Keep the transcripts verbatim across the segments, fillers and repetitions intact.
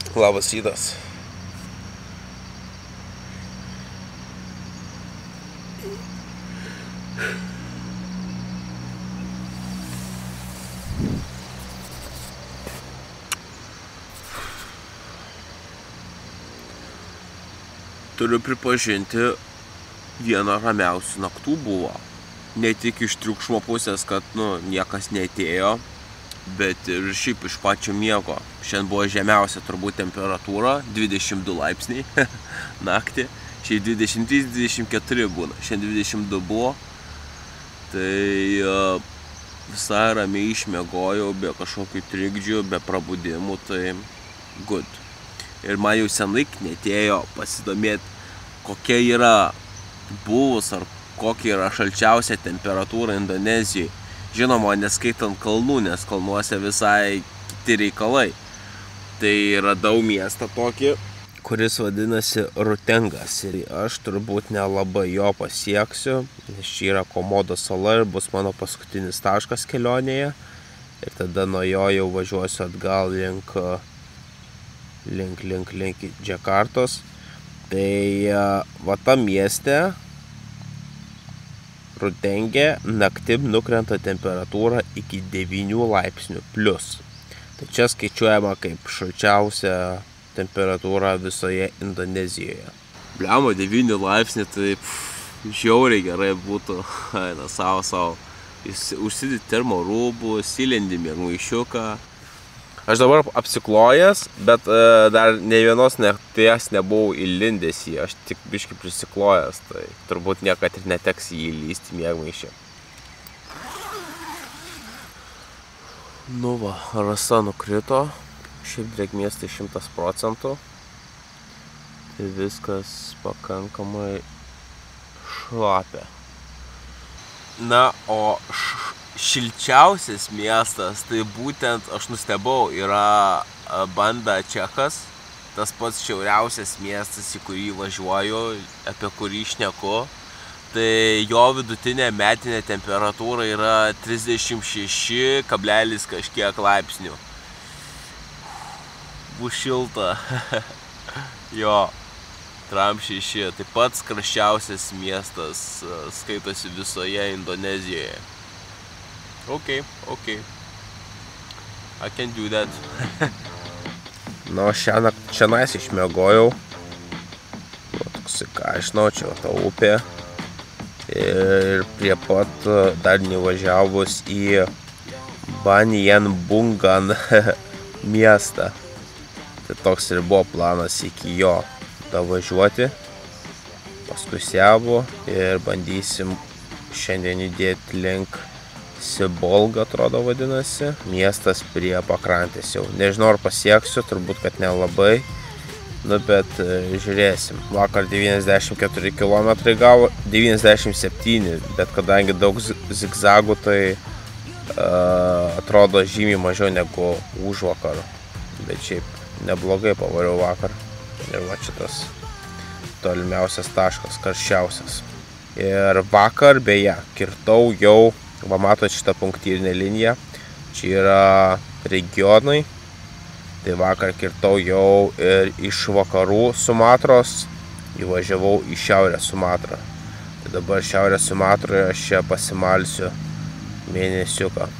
Labas rytas. Turiu pripažinti, viena ramiausių naktų buvo. Ne tik iš triukšmo pusės, kad nu, niekas neatėjo, bet ir šiaip iš pačio miego. Šiandien buvo žemiausia turbūt temperatūra, dvidešimt du laipsniai naktį. Šiandien dvidešimt trys dvidešimt keturi būna, šiandien dvidešimt du buvo. Tai visai ramiai išmiegojau, be kažkokių trikdžių, be prabudimų, tai good. Ir man jau senai netėjo pasidomėti, kokia yra buvus ar kokia yra šalčiausia temperatūra Indonezijoje. Žinoma, neskaitant kalnų, nes kalnuose visai kiti reikalai. Tai radau miestą tokį, kuris vadinasi Rutengas. Ir aš turbūt nelabai jo pasieksiu, nes čia yra Komodo sala ir bus mano paskutinis taškas kelionėje. Ir tada nuo jo jau važiuosiu atgal link, link, link, link Džakartos. Tai va tam mieste Rutenge naktim nukrenta temperatūra iki devynių laipsnių plius. Tai čia skaičiuojama kaip šalčiausia temperatūra visoje Indonezijoje. Bliamo, devyni laipsniai, tai pff, žiauriai gerai būtų. Eina savo, savo. Užsidėti termo rūbus, įlendi miegmaišiuką. Aš dabar apsiklojęs, bet e, dar ne vienos nakties nebuvau įlindęs jį. Aš tik biškį prisiklojęs, tai turbūt niekad ir neteks jį įlysti miegmaišį. Nu va, rasa nukrito. Šiaip drėgmės tai šimtas procentų. Tai viskas pakankamai šlapia. Na, o š... šilčiausias miestas, tai būtent, aš nustebau, yra Banda Čekas, tas pats šiauriausias miestas, į kurį važiuoju, apie kurį šneku. Tai jo vidutinė metinė temperatūra yra trisdešimt šeši kablelis kažkiek laipsnių. Bus šilta. Jo, Tram šeši. Taip pat karščiausias miestas skaitosi visoje Indonezijoje. Ok, ok. I can do that. Nu, šiąnakt šiandien išmiegojau. Toksai, ką aš žinau, čia ta upė. Ir prie pat dar nevažiavus į Banyanbungan miestą. Tai toks ir buvo planas iki jo davažiuoti. Paskui Sebu ir bandysim šiandien judėti link Sibolga, atrodo vadinasi, miestas prie pakrantės jau. Nežinau, ar pasieksiu, turbūt, kad nelabai, nu, bet žiūrėsim. Vakar devyniasdešimt keturi kilometrai gavo, devyniasdešimt septyni, bet kadangi daug zigzagų, tai uh, atrodo žymiai mažiau negu užvakar. Bet šiaip neblogai pavariau vakar. Ir va šitas tolimiausias taškas, karščiausias. Ir vakar, beje, kirtau jau, va matot šitą punktyrinę liniją, čia yra regionai, tai vakar kirtau jau ir iš vakarų Sumatros, įvažiavau į šiaurę Sumatrą. Tai dabar šiaurę Sumatroje aš čia pasimalsiu mėnesiuką.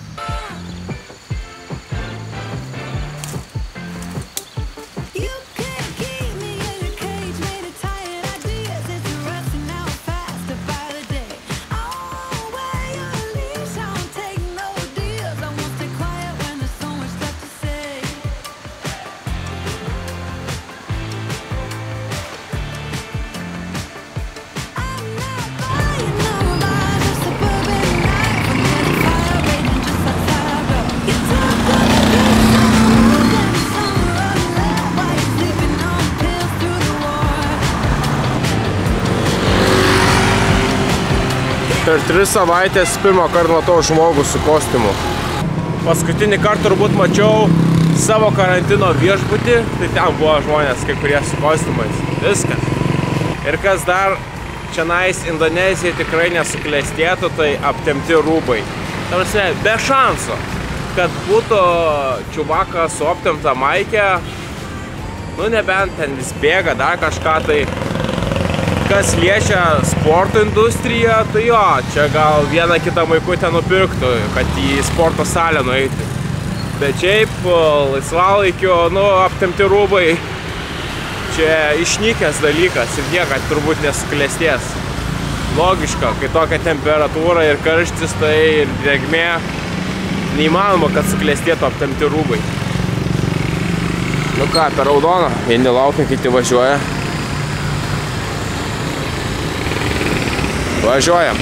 Per tris savaitės pirmą kartą matau žmogų su kostiumu. Paskutinį kartą turbūt mačiau savo karantino viešbutį, tai ten buvo žmonės, kai kurie su kostiumais. Viskas. Ir kas dar čianais Indonezija tikrai nesuklestėtų, tai aptempti rūbai. Tarsi, be šansų, kad būtų čiuvakas su aptempta maike, Nu, nebent ten vis bėga, dar kažką, tai kas liečia sporto industriją, tai jo, čia gal vieną kitą maikutę nupirktų, kad į sporto salę nueiti. Bet šiaip, laisvalaikio, nu, aptemti rūbai, čia išnykęs dalykas ir niekad turbūt nesuklestės. Logiška, kai tokia temperatūra ir karštis, tai ir drėgmė, neįmanoma, kad suklestėtų aptemti rūbai. Nu ką, per raudoną, vieni laukia, kiti važiuoja. Važiuojam.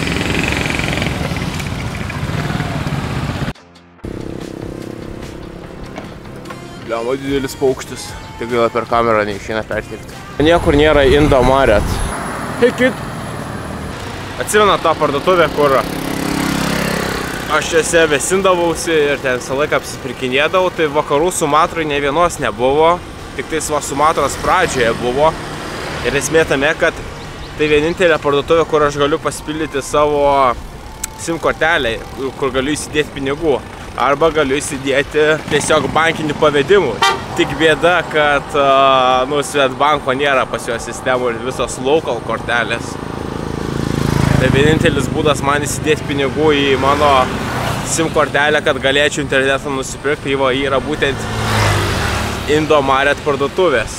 Liamo didelis paukštis, tik gaila per kamerą neišeina perteikti. Niekur nėra Indomaret. Eikit! Atsimena tą parduotuvę, kur aš čia vėsindavausi ir ten visą laiką apsipirkinėdavau, tai vakarų Sumatrai ne vienos nebuvo, tik tais va Sumatros pradžioje buvo. Ir esmė tame, kad tai vienintelė parduotuvė, kur aš galiu pasipildyti savo SIM kortelę, kur galiu įsidėti pinigų. Arba galiu įsidėti tiesiog bankinių pavedimų. Tik bėda, kad nu, Svetbanko nėra pas jo sistemų ir visos local kortelės. Tai vienintelis būdas man įsidėti pinigų į mano SIM kortelę, kad galėčiau internetą nusipirkti, yra būtent Indomaret parduotuvės.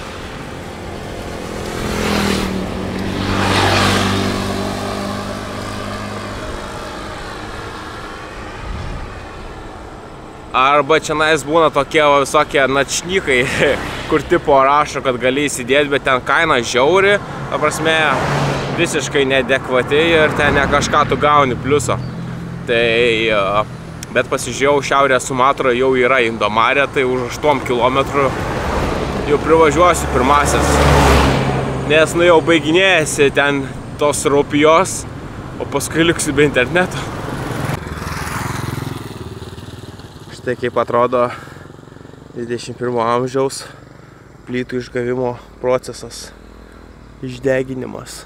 Arba čianais būna tokie visokie načnykai, kur tipo rašo, kad gali įsidėti, bet ten kaina žiauri, ta prasme, visiškai neadekvati ir ten ne kažką tu gauni pliuso. Tai, bet pasižiūrėjau, Šiaurės Sumatroje jau yra Indomaret, tai už aštuonių kilometrų jau privažiuosiu pirmasis. Nes nu jau baiginėjasi ten tos raupijos, o paskui liksiu be interneto. Štai kaip atrodo dvidešimt pirmo amžiaus plytų išgavimo procesas, išdeginimas.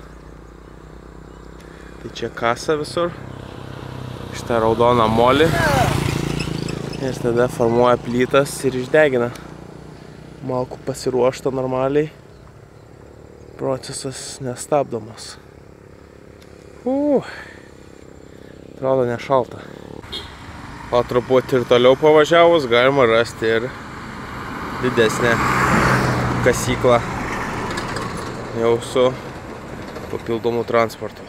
Tai čia kasa visur, šitą raudoną molį ir tada formuoja plytas ir išdegina. Malkų pasiruošta normaliai, procesas nestabdomas. Uh, atrodo nešalta. O truputį ir toliau pavažiavus galima rasti ir didesnę kasyklą jau su papildomu transportu.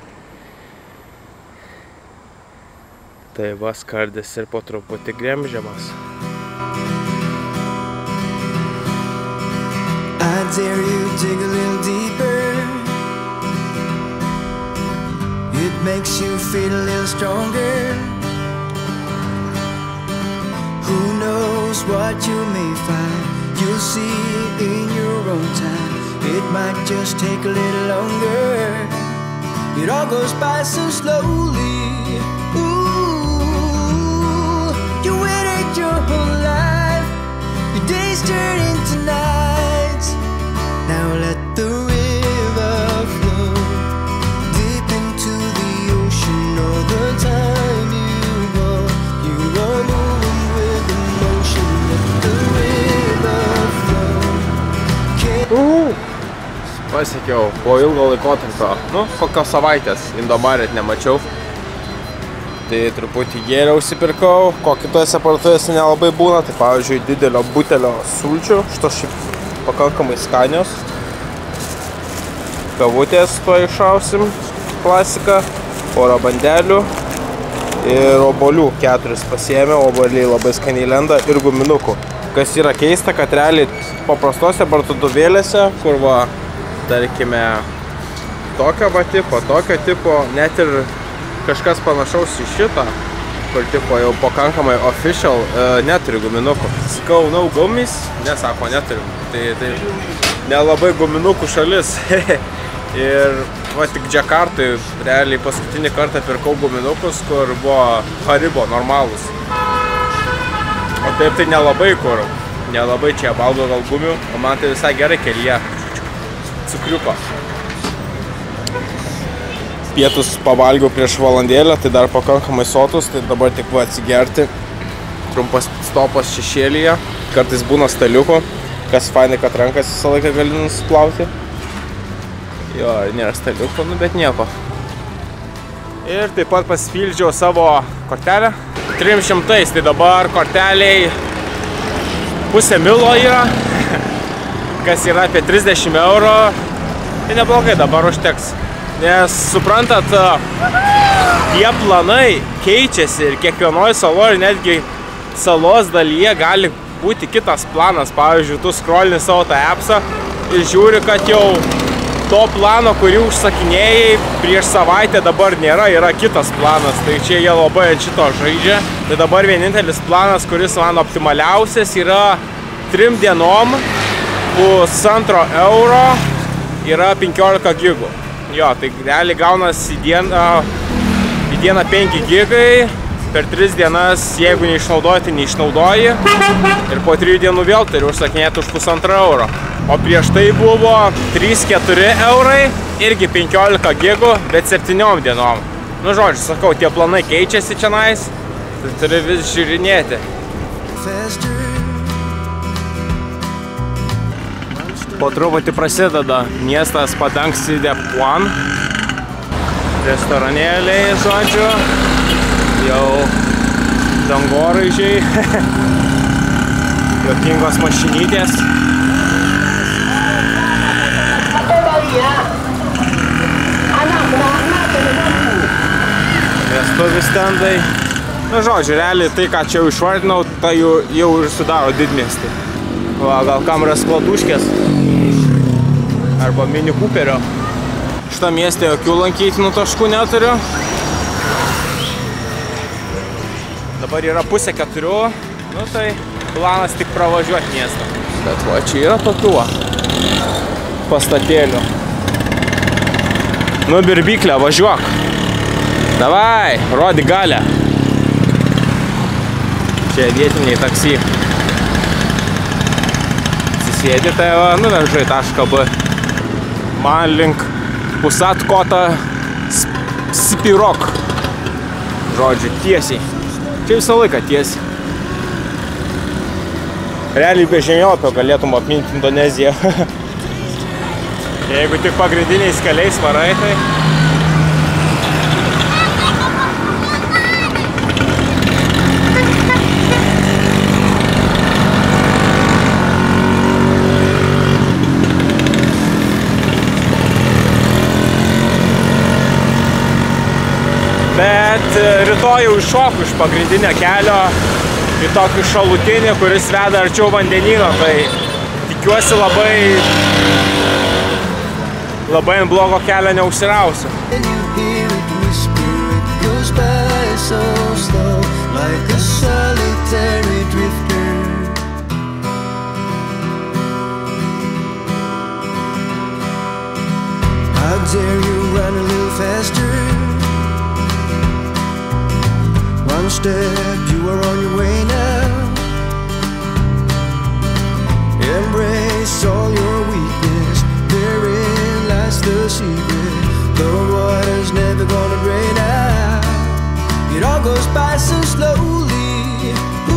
Tai va skardis ir po truputį gremžiamas. I dare you dig a little deeper. It makes you feel a little stronger. Who knows what you may find? You'll see in your own time. It might just take a little longer. It all goes by so slowly. You waited your whole life, your days turn into nights. Now let the river flow deep into the ocean. All the time you go, you are moving with emotion. Let the river flow. Pasiekiau po ilgo laikotarpio, nu, kokios savaitės Indomaret nemačiau. Tai truputį gėrę užsipirkau, ko kitose parduotuvėse nelabai būna, tai pavyzdžiui didelio butelio sulčių, šitos šiaip pakankamai skanios. Kavutės to iššausim, klasika, porą bandelių ir obuolių keturis pasiėmė, obuoliai labai skaniai lenda ir guminukų. Kas yra keista, kad realiai paprastose parduotuvėlėse, kur va, tarkime, tokio va tipo, tokio tipo, net ir kažkas panašaus į šitą, kur tipo jau pakankamai official, e, neturiu guminukų. Sakau, no gumis, nesako, neturiu. Tai, tai nelabai guminukų šalis. Ir va tik Džakartui realiai paskutinį kartą pirkau guminukus, kur buvo Haribo normalus. O taip tai nelabai kur, nelabai čia valgo gal gumių, o man tai visai gerai kelyje. Cukriuko. Pietus pavalgiau prieš valandėlę, tai dar pakankamai sotus, tai dabar tik va atsigerti. Trumpas stopas šešėlyje, kartais būna staliukų. Kas fainai, kad rankas visą laiką gali nusiplauti. Jo, nėra staliuko, nu bet nieko. Ir taip pat pasipildžiau savo kortelę. trim šimtais, tai dabar korteliai pusė milo yra, kas yra apie trisdešimt eurų. Tai neblogai dabar užteks. Nes suprantat, tie planai keičiasi ir kiekvienoje saloje, netgi salos dalyje gali būti kitas planas. Pavyzdžiui, tu scrollini savo tą appsą ir žiūri, kad jau to plano, kurį užsakinėjai prieš savaitę, dabar nėra, yra kitas planas. Tai čia jie labai ant šito žaidžia. Tai dabar vienintelis planas, kuris man optimaliausias, yra trim dienom pusantro euro yra penkiolika gigų. Jo, tai realiai gaunas į dieną, į dieną penki gigai. Per tris dienas, jeigu neišnaudoji, tai neišnaudoji. Ir po trijų dienų vėl turiu užsakinėti už pusantro euro. O prieš tai buvo trys keturi eurai, irgi penkiolika gigų, bet septyniom dienom. Nu, žodžiu, sakau, tie planai keičiasi čionais, tai turi vis žiūrinėti. Po truputį prasideda miestas Padangsi de Puan. Restoranėliai, žodžiu. Jau dangoraižiai. Juokingos mašinytės. Vestuvių stendai. Nu, žodžiu, realiai tai, ką čia jau išvardinau, tai jau, jau ir sudaro didmiestį. Va, gal kameras Kladuškės. Arba Mini Cooperio. Šitą miestę jokių lankytinų taškų neturiu. Dabar yra pusė keturių. Nu, tai planas tik pravažiuoti miestą. Bet va, čia yra tokių pastatėlių. Nu, birbyklę, važiuok. Davai, rodi galę. Čia vietiniai taksi. Atsisėdi, tai va, nuvežai tašką B. Man link Pusatkota Spirok. Žodžiu, tiesiai. Čia visą laiką tiesiai. Realiai be žemėlapio galėtum apminti Indoneziją. Jeigu tik pagrindiniais keliais varai, tai... Bet rytoj jau iššoku iš pagrindinio kelio į tokį šalutinį, kuris veda arčiau vandenyno, tai tikiuosi labai labai ant blogo kelio neužsirausiu. How dare you run a little faster? One step, you are on your way now. Embrace all your weakness, therein lies the secret. The water's never gonna drain out. It all goes by so slowly.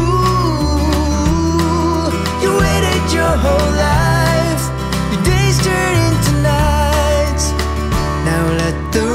Ooh, you waited your whole life. Your days turn into nights. Now let the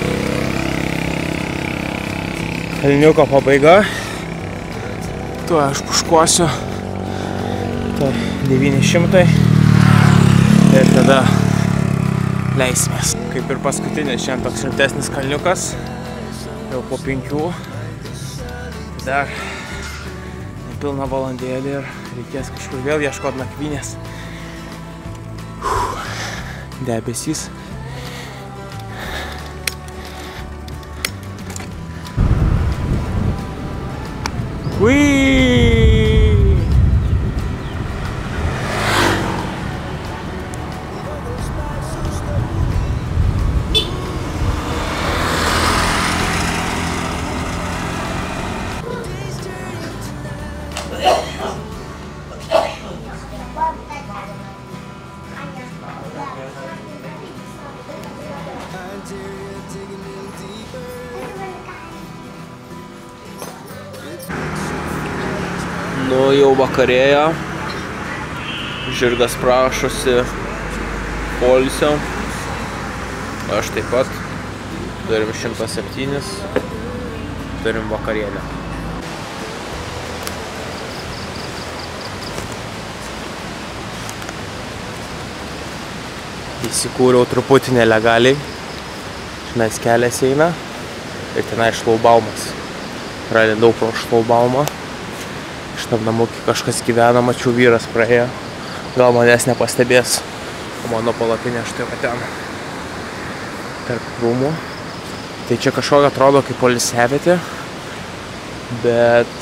kalniuko pabaiga. Tuo aš puškuosiu. Tai devyni šimtai. Ir tada leisimės. Kaip ir paskutinis šiandien toks šiltesnis kalniukas. Jau po penkių. Dar nepilna valandėlį ir reikės kažkur vėl ieškoti nakvynės. Debesys. Whee! Nu, jau vakarėjo. Žirgas prašosi poilsio. Aš taip pat. Turim šimtą septynis. Turim vakarienę. Įsikūriau truputį nelegaliai. Tenais kelias eina. Ir tenai šlaubaumas. Pralindau pro šlaubaumą. Šitam namukį kažkas gyvena, mačiau vyras praėjo. Gal manęs nepastebės. O mano palapinė štai va ten. Tarp krūmų. Tai čia kažkokia atrodo kaip poilsiavietė. Bet...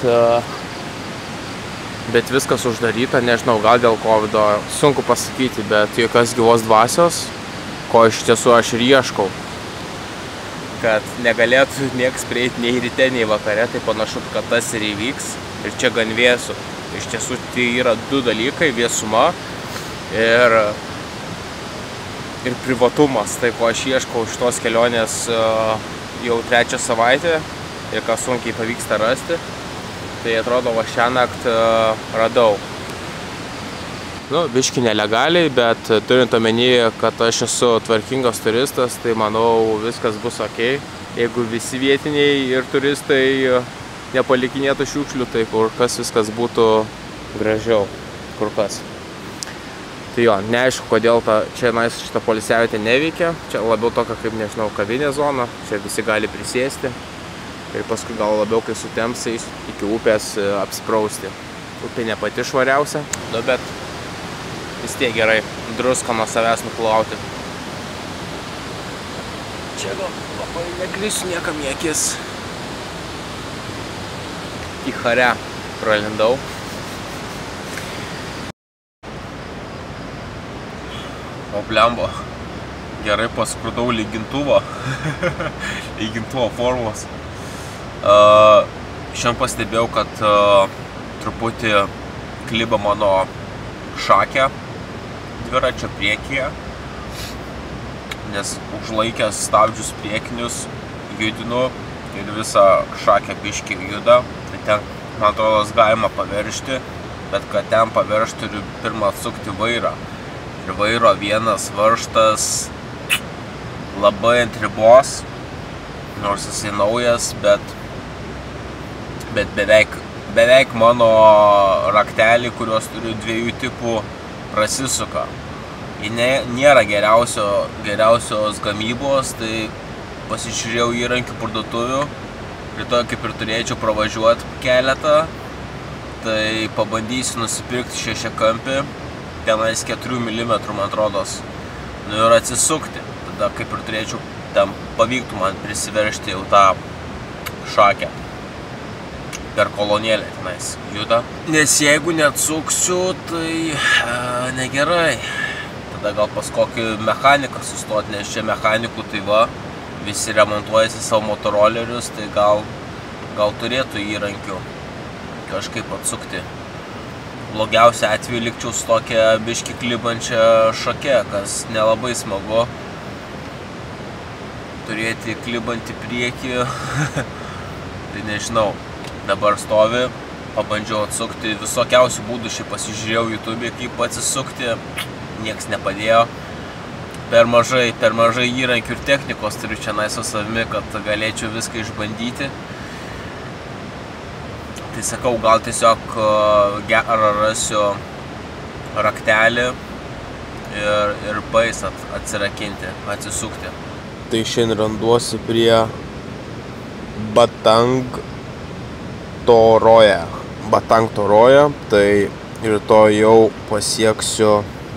Bet viskas uždaryta, nežinau, gal dėl kovido. Sunku pasakyti, bet jokios gyvos dvasios, ko iš tiesų aš ir ieškau. Kad negalėtų nieks prieiti nei ryte, nei vakare, tai panašu, kad tas ir įvyks. Ir čia gan vėsu. Iš tiesų tai yra du dalykai, vėsuma ir, ir privatumas. Tai ko aš ieškau iš tos kelionės jau trečią savaitę ir ką sunkiai pavyksta rasti. Tai atrodo, va šią naktį radau. Nu, biški nelegaliai, bet turint omenyje, kad aš esu tvarkingas turistas, tai manau viskas bus ok. Jeigu visi vietiniai ir turistai nepalikinėtų šiukšlių, tai kur kas viskas būtų gražiau, kur kas. Tai jo, neaišku, kodėl ta, čia nais šitą poilsiavietę neveikia. Čia labiau tokia kaip, nežinau, kavinė zona. Čia visi gali prisėsti. Ir paskui gal labiau, kai sutempsiais, iki upės apsiprausti. Upė ne pati švariausia, nu, bet vis tiek gerai druską nuo savęs nuplauti. Čia gal labai negrįsiu niekam į akis. Į Harę pralindau. O blembo, gerai paskrudau lygintuvo. Lygintuvo formos. Uh, šiandien pastebėjau, kad uh, truputį kliba mano šakė dviračio priekyje, nes užlaikęs stabdžius priekinius judinu ir visą šakę biškį juda. Tai ten, man atrodo, galima paveržti, bet kad ten paveržti turiu pirmą atsukti vairą. Ir vairo vienas varžtas labai ant ribos, nors jisai naujas, bet bet beveik, beveik mano raktelį, kuriuos turiu dviejų tipų, prasisuka. Jie nėra geriausio, geriausios gamybos, tai pasižiūrėjau įrankių parduotuvių. Rytoj kaip ir turėčiau pravažiuoti keletą, tai pabandysiu nusipirkti šešiakampį, tenais keturių milimetrų, man atrodos, nu ir atsisukti. Tada kaip ir turėčiau, ten pavyktų man prisiveršti jau tą šakę. Per kolonėlę tenais juda. Nes jeigu neatsuksiu, tai e, negerai. Tada gal pas kokį mechaniką sustoti, nes čia mechanikų tai va, visi remontuojasi savo motorolerius, tai gal, gal turėtų įrankių kažkaip atsukti. Blogiausia atveju likčiau su tokia biški klibančią šakę, kas nelabai smagu. Turėti klibantį priekį, tai nežinau. Dabar stovi, pabandžiau atsukti, visokiausių būdų šiaip pasižiūrėjau YouTube, kaip atsisukti, nieks nepadėjo. Per mažai, per mažai įrankių ir technikos turiu čia nais su savimi, kad galėčiau viską išbandyti. Tai sakau, gal tiesiog gerą rasiu raktelį ir, ir bais atsirakinti, atsisukti. Tai šiandien randuosi prie Batang Toroje. Batang Toroje, tai rytoj jau pasieksiu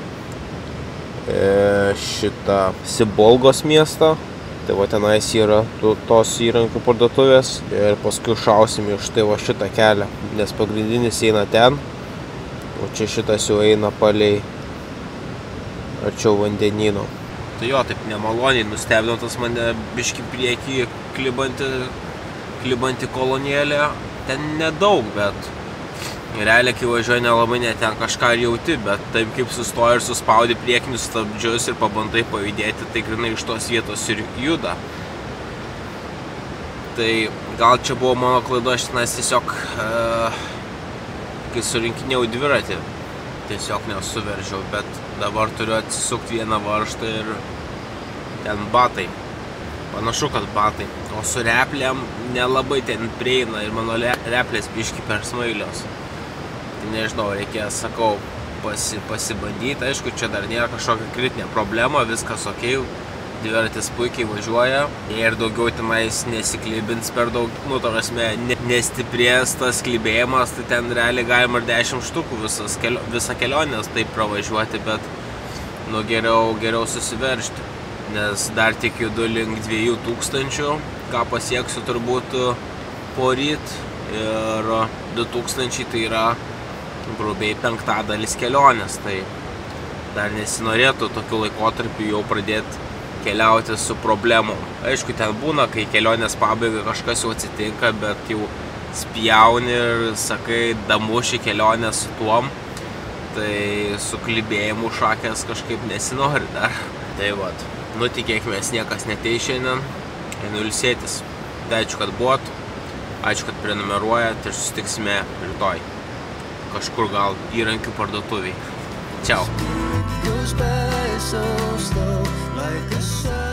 e, šitą Sibolgos miestą. Tai va tenais yra tos įrankių parduotuvės ir paskui šausim iš tai va šitą kelią, nes pagrindinis eina ten, o čia šitas jau eina palei arčiau vandenyno. Tai jo, taip nemaloniai nustebintas mane biški priekį klibanti, klibanti kolonėlė. Ten nedaug, bet realiai, kai važiuoji nelabai net ten kažką jauti, bet taip kaip sustoji ir suspaudi priekinius stabdžius ir pabandai pajudėti, tai grinai iš tos vietos ir juda. Tai gal čia buvo mano klaida, aš tenais tiesiog, e, kai surinkinėjau dviratį, tiesiog nesuveržiau, bet dabar turiu atsisukti vieną varžtą ir ten batai. Panašu, kad batai. O su replėm nelabai ten prieina ir mano replės biški per smailios. Tai nežinau, reikės, sakau, pasi, pasibandyti. Aišku, čia dar nėra kažkokia kritinė problema, viskas okei. Dviratis puikiai važiuoja ir daugiau tenais nesiklibins per daug, nu, tarasme, nestiprės tas klibėjimas, tai ten realiai galima ir dešimt štukų visas, kelio, visą kelionės taip pravažiuoti, bet, nu, geriau, geriau susiveržti, nes dar tik judu link dviejų tūkstančių, ką pasieksiu turbūt poryt, ir du tūkstančiai tai yra grubiai penktadalis kelionės, tai dar nesinorėtų tokiu laikotarpiu jau pradėti keliauti su problemom. Aišku, ten būna, kai kelionės pabaiga kažkas jau atsitinka, bet jau spjauni ir sakai, damuši kelionę su tuom, tai su klibėjimu šakės kažkaip nesinori dar. Tai vat, nu tikėkime, niekas neteis šiandien, einu ilsėtis. Tai ačiū, kad buvot, ačiū, kad prenumeruojat ir susitiksime rytoj. Kažkur gal įrankių parduotuviai. Čiau. Goes by so slow, like a